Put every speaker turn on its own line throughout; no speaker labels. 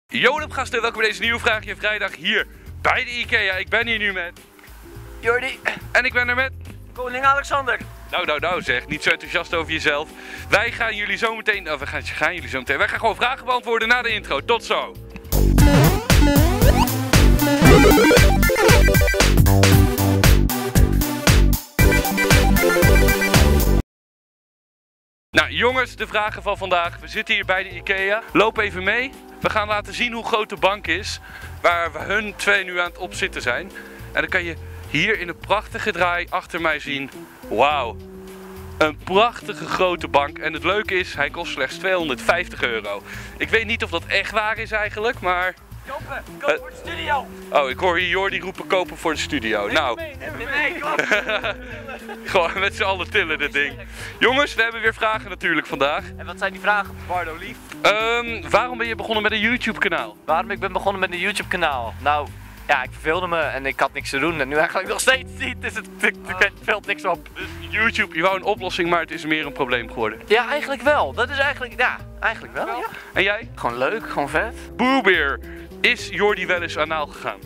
Yo gasten, welkom bij deze nieuwe Vraagje Vrijdag hier bij de IKEA. Ik ben hier nu met
Jordi.
En ik ben er met
Koning Alexander.
Nou zeg, niet zo enthousiast over jezelf. Wij gaan jullie zo meteen, wij gaan gewoon vragen beantwoorden na de intro. Tot zo! Nou jongens, de vragen van vandaag. We zitten hier bij de IKEA. Loop even mee. We gaan laten zien hoe groot de bank is waar we hun twee nu aan het opzitten zijn. En dan kan je hier in de prachtige draai achter mij zien. Wauw. Een prachtige grote bank. En het leuke is, hij kost slechts €250. Ik weet niet of dat echt waar is eigenlijk, maar...
Kopen voor de studio.
Oh, ik hoor hier Jordi roepen kopen voor de studio.
Neem
Nou.
mee, kom.
Gewoon met z'n allen tillen dit ding. Jongens, we hebben weer vragen natuurlijk vandaag.
En wat zijn die vragen, Bardo lief?
Waarom ben je begonnen met een YouTube kanaal?
Waarom ik ben begonnen met een YouTube kanaal? Nou, ja, ik verveelde me en ik had niks te doen en nu eigenlijk nog steeds niet, dus het valt niks op.
Dus YouTube, je wou een oplossing, maar het is meer een probleem geworden.
Ja, eigenlijk wel. Dat is eigenlijk, ja, eigenlijk wel, ja.
En jij?
Gewoon leuk, gewoon vet.
Boerbeer, is Jordi wel eens anaal gegaan?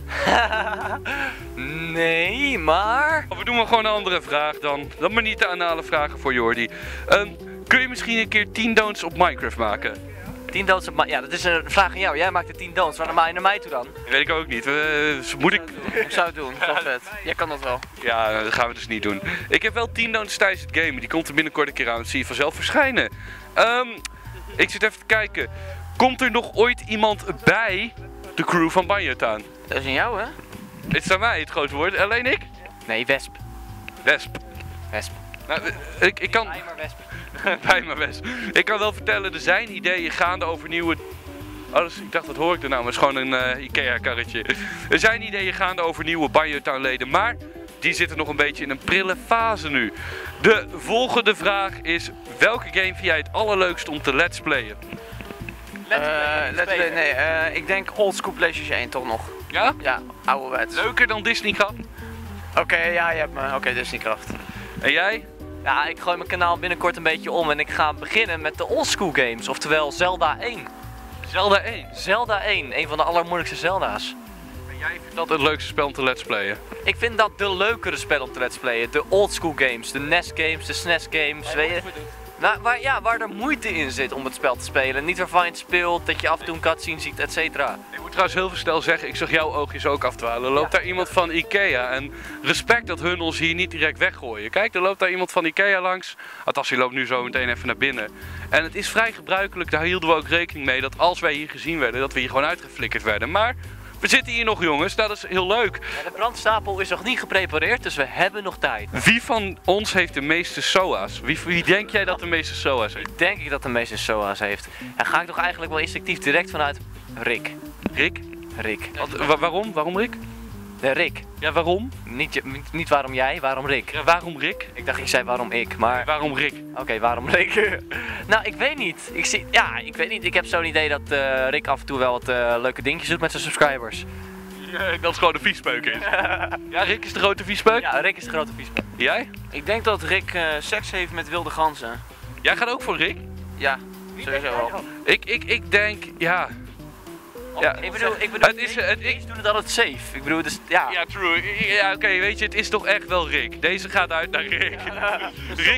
Nee, maar...
We doen maar gewoon een andere vraag dan maar niet de anale vragen voor Jordi. Kun je misschien een keer 10 don'ts op Minecraft maken?
10 don'ts op ja, dat is een vraag aan jou. Jij maakt de 10 don'ts. Waarom maak je naar mij toe dan?
Weet ik ook niet. Moet ik...
Hoe zou het doen? Dat is vet. Jij kan dat wel.
Ja, dat gaan we dus niet doen. Ik heb wel 10 don'ts tijdens het gamen. Die komt er binnenkort een keer aan. Dat zie je vanzelf verschijnen. Ik zit even te kijken. Komt er nog ooit iemand bij de crew van Banjo-Town?
Dat is aan jou, hè?
Het is aan mij het grote woord. Alleen ik?
Nee, Wesp.
Wesp.
Wesp.
Nou, ik kan...
Bij maar Wesp.
Bij mijn Wesp. Ik kan wel vertellen, er zijn ideeën gaande over nieuwe... Oh, ik dacht, wat hoor ik er nou? Maar het is gewoon een IKEA-karretje. Er zijn ideeën gaande over nieuwe Banjo-Town leden, maar die zitten nog een beetje in een prille fase nu. De volgende vraag is, welke game vind jij het allerleukst om te let's playen?
Ik denk Old School PlayStation 1 toch nog.
Ja?
Ja, ouderwets.
Leuker dan Disney Kraft?
Oké, ja, je hebt me. Oké, Disney Kraft.
En jij?
Ja, ik gooi mijn kanaal binnenkort een beetje om en ik ga beginnen met de Old School games, oftewel Zelda 1.
Zelda 1?
Zelda 1, een van de allermoeilijkste Zelda's.
En jij vindt dat het leukste spel om te let's playen?
Ik vind dat de leukere spel om te let's playen. De Old School games, de NES games, de SNES games, weet je. Nou, waar er moeite in zit om het spel te spelen. Niet waarvan je het speelt, dat je af en toe een cutscene ziet, etc.
Ik moet trouwens heel veel snel zeggen, ik zag jouw oogjes ook afdwalen. Er loopt daar iemand van IKEA en respect dat hun ons hier niet direct weggooien. Kijk, er loopt daar iemand van IKEA langs. Althans, die loopt nu zo meteen even naar binnen. En het is vrij gebruikelijk, daar hielden we ook rekening mee, dat als wij hier gezien werden, dat we hier gewoon uitgeflikkerd werden. Maar we zitten hier nog jongens, dat is heel leuk.
Ja, de brandstapel is nog niet geprepareerd, dus we hebben nog tijd.
Wie van ons heeft de meeste SOA's? Wie denk jij dat de meeste SOA's heeft?
Denk ik dat de meeste SOA's heeft. En ga ik toch eigenlijk wel instinctief direct vanuit Rick.
Rick?
Rick.
Waarom? Waarom Rick?
De Rick.
Ja, waarom?
Niet waarom jij, waarom Rick.
Ja, waarom Rick?
Ik dacht, ik zei waarom ik, maar...
Waarom Rick?
Oké, waarom Rick? Nou, ik weet niet. Ik weet niet. Ik heb zo'n idee dat Rick af en toe wel wat leuke dingetjes doet met zijn subscribers.
Ja, dat is gewoon de viespeuk is. Ja, Rick is de grote viespeuk?
Ja, Rick is de grote viespeuk.
Jij?
Ik denk dat Rick seks heeft met wilde ganzen.
Jij gaat ook voor Rick?
Ja, sowieso wel.
Ik denk, ja... Ja.
Ik bedoel,
ik
doen het altijd safe. Ik bedoel, dus ja.
Ja, true. Ja, oké, weet je, het is toch echt wel Rick. Deze gaat uit naar Rick. Rick,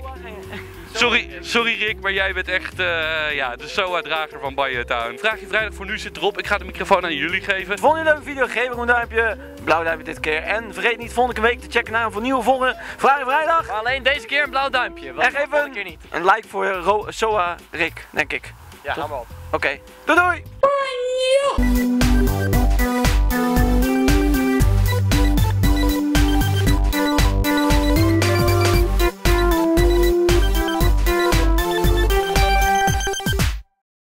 sorry Rick, maar jij bent echt de SOA-drager van Banjo-Town. Vraagje Vrijdag voor nu zit erop. Ik ga de microfoon aan jullie geven.
Vond je een leuke video? Geef hem een duimpje. Blauw duimpje dit keer. En vergeet niet volgende week te checken naar een nieuwe volgende Vraagje Vrijdag.
Maar alleen deze keer een blauw duimpje.
En geef een like voor SOA Rick, denk ik.
Ja, ga maar op.
Oké. Doei doei!